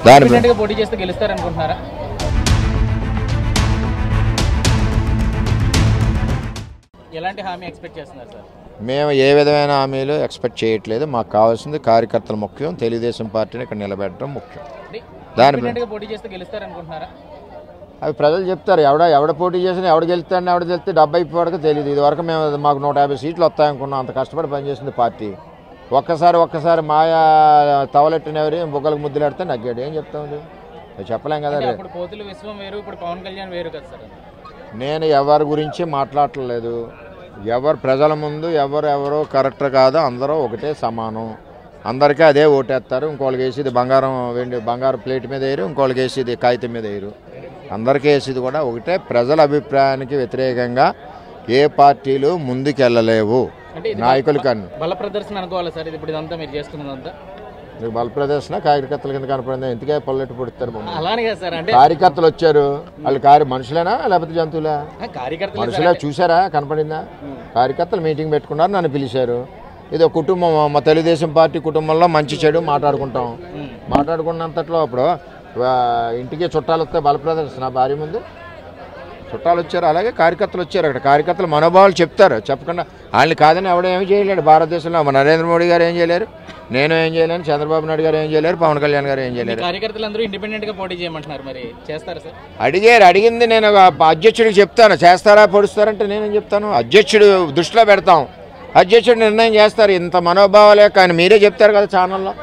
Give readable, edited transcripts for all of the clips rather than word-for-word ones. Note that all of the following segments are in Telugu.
దాని పోటీ చేస్తే గెలుస్తారనుకుంటున్నారా? ఎలాంటి హామీ ఎక్స్పెక్ట్ చేస్తున్నారు సార్? మేము ఏ విధమైన హామీలు ఎక్స్పెక్ట్ చేయట్లేదు. మాకు కావాల్సింది కార్యకర్తలు ముఖ్యం, తెలుగుదేశం పార్టీని ఇక్కడ నిలబెట్టడం ముఖ్యం. దాని పోటీ చేస్తే గెలుస్తారనుకుంటున్నారా? అవి ప్రజలు చెప్తారు. ఎవడ పోటీ చేసినా ఎవడు గెలుస్తాడని ఎవడ గెలిస్తే 70 అయిపోవడానికి తెలియదు. ఇదివరకు మేము మాకు 150 సీట్లు వస్తాయనుకున్నాం. అంత కష్టపడి పనిచేసింది పార్టీ. ఒక్కసారి మాయా తవలెట్టినెవరి బుగ్గలకు ముద్దులాడితే నగ్గాడు. ఏం చెప్తాం? చెప్పలేం కదా. పోతులు విశ్వం వేరు, ఇప్పుడు పవన్ కళ్యాణ్ వేరు కదా సార్. నేను ఎవరి గురించి మాట్లాడలేదు. ఎవరు ప్రజల ముందు ఎవరెవరో కరెక్ట్ కాదు, అందరూ ఒకటే సమానం. అందరికీ అదే ఓటేస్తారు. ఇంకోళ్ళకి వేసేది బంగారు ప్లేట్ మీద వేయరు, ఇంకోళ్ళకి వేసేది కాగితం మీద వేయరు. అందరికీ వేసేది కూడా ఒకటే. ప్రజల అభిప్రాయానికి వ్యతిరేకంగా ఏ పార్టీలు ముందుకెళ్ళలేవు. నాయకులు కానీ బల ప్రదర్శన అనుకోవాలి సార్. ఇప్పుడు ఇదంతా మీరు చేస్తున్నదంతా బల ప్రదర్శన కార్యకర్తల కింద కనపడింది. ఎందుకే పొల్లెట్టు పొడుస్తారు? అలానే కదా సార్. అంటే కార్యకర్తలు వచ్చారు, వాళ్ళు మనుషులేనా లేకపోతే జంతువులా? మనుషులే. చూసారా? కనపడిందా? కార్యకర్తలు మీటింగ్ పెట్టుకున్నారు, నన్ను పిలిచారు. ఇది ఒక కుటుంబం. మా తెలుగుదేశం పార్టీ కుటుంబంలో మంచి చెడు మాట్లాడుకుంటాం. మాట్లాడుకున్నంతట్లో అప్పుడు ఇంటికి చుట్టాలు వస్తే బల ప్రదర్శన భార్య ముందు చుట్టాలు వచ్చారు. అలాగే కార్యకర్తలు వచ్చారు. అక్కడ కార్యకర్తల మనోభావాలు చెప్తారు. చెప్పకుండా వాళ్ళని కాదని ఎవడేమీ చేయలేడు. భారతదేశంలో నరేంద్ర మోడీ గారు ఏం చేయలేరు, నేను ఏం చేయలేను, చంద్రబాబు నాయుడు గారు ఏం చేయలేరు, పవన్ కళ్యాణ్ గారు ఏం చేయలేరు. కార్యకర్తలు అందరూ ఇండిపెండెంట్ గా పోటీ చేయమంటున్నారు. మరి చేస్తారా సార్? అడిగింది నేను అధ్యక్షుడికి చెప్తాను. చేస్తారా పొడుస్తారంటే నేనేం చెప్తాను? అధ్యక్షుడు దృష్టిలో పెడతాం. అధ్యక్షుడు నిర్ణయం చేస్తారు. ఇంత మనోభావాలే కానీ మీరే చెప్తారు కదా ఛానల్లో.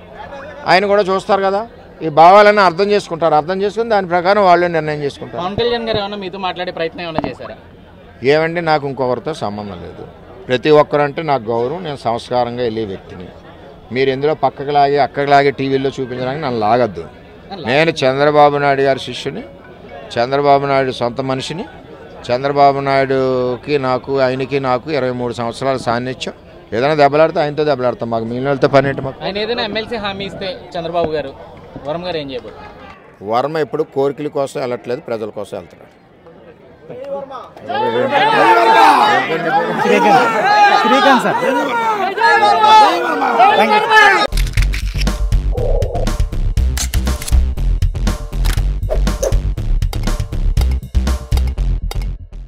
ఆయన కూడా చూస్తారు కదా. ఈ భావాలను అర్థం చేసుకుంటారు. అర్థం చేసుకుని దాని ప్రకారం వాళ్ళు నిర్ణయం చేసుకుంటారు. పవన్ కళ్యాణ్ గారు ఏమన్నా మీతో మాట్లాడే ప్రయత్నం ఏమైనా చేశారా? ఏమండి, నాకు ఇంకొకరితో సంబంధం లేదు. ప్రతి ఒక్కరంటే నాకు గౌరవం. నేను సంస్కారంగా వెళ్ళే వ్యక్తిని. మీరు ఎందులో అక్కకి లాగి టీవీలో చూపించడానికి నన్ను లాగద్దు. నేను చంద్రబాబు నాయుడు గారి శిష్యుని, చంద్రబాబు నాయుడు సొంత మనిషిని. చంద్రబాబు నాయుడుకి ఆయనకి 23 సంవత్సరాల సాన్నిధ్యం. ఏదైనా దెబ్బలాడితే ఆయనతో దెబ్బలాడతాం. మాకు మిగిలిన వాళ్ళతో పని ఏంటి? మాకు ఆయన ఏదైనా ఎమ్మెల్సీ హామీ ఇస్తే చంద్రబాబు గారు, వర్మ గారు ఏం చేయబోతున్నారు? వర్మ ఎప్పుడు కోరికల కోసం వెళ్ళట్లేదు, ప్రజల కోసం వెళ్తున్నాడు. శ్రీకాంత్ సార్.